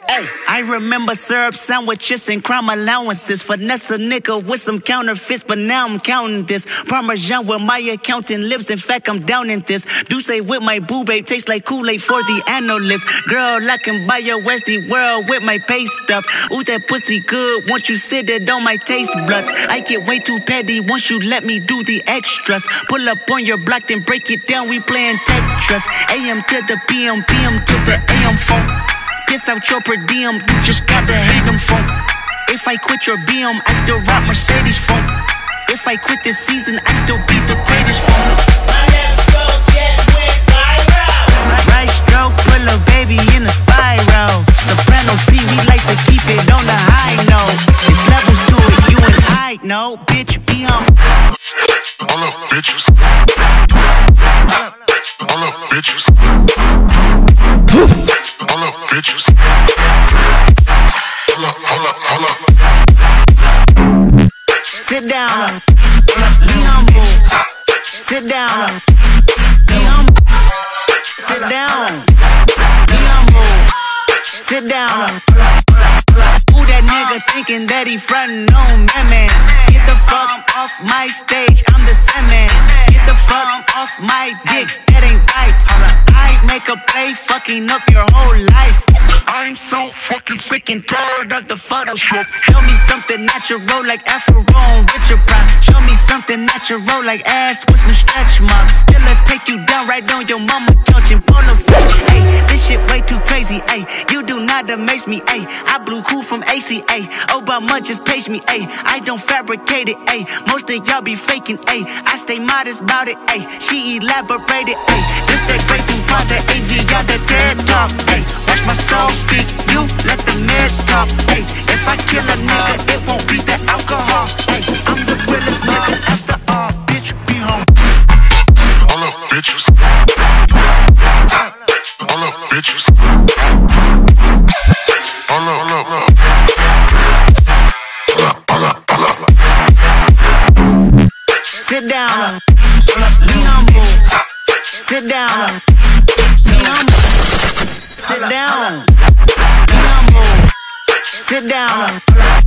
Hey, I remember syrup sandwiches and crime allowances. Finesse a nigga with some counterfeits, but now I'm counting this. Parmesan where my accountant lives, in fact I'm down in this. Douce with my boo babe, tastes like Kool-Aid for the analyst. Girl, I can buy your Westie world with my pay stub. Ooh, that pussy good, won't you sit it on my taste buds? I get way too petty once you let me do the extras. Pull up on your block, then break it down, we playing Tetris. AM to the PM, PM to the AM funk. Piss out your per diem, you just gotta hate them funk. If I quit your BM, I still rock Mercedes funk. If I quit this season, I still be the greatest funk. My left stroke just went viral. Right stroke, put a baby in a spiral. Soprano C, we like to keep it on the high note. There's levels to it, you and I know. Bitch, be on. All up, bitches. All up, bitches. All up, bitches. Hold up. Sit down. Be humble. Sit down. Be humble. Sit down. Be humble. Sit down. Who that nigga thinking that he frontin' on me, man? Get the fuck off my stage, I'm the Sandman. Get the fuck off my dick, that ain't right. I make a play, fucking up your whole life. I'm so fucking sick and tired of the Photoshop. Show me something natural like Afro on Richard Pryor. Show me something natural like ass with some stretch marks. Still I take you down right on your mama couch in polo set. Hey, this shit way too crazy. Hey, you do not amaze me. Hey, I blew cool from ACA. Obama just paged me. Hey, I don't fabricate it. Hey, most of y'all be faking. Hey, I stay modest about it. Hey, she elaborated. Hey, this that great through father AV got that TED talk. Hey, watch my soul speak. You let the mess talk. Hey, if I kill a nigga, it won't be the alcohol. Hey, I'm the realest nigga after all. Bitch, be home. All up, bitches. All up, bitches. All up. Sit down. Be humble. Sit down. Be humble. Sit down. Be humble. Sit down.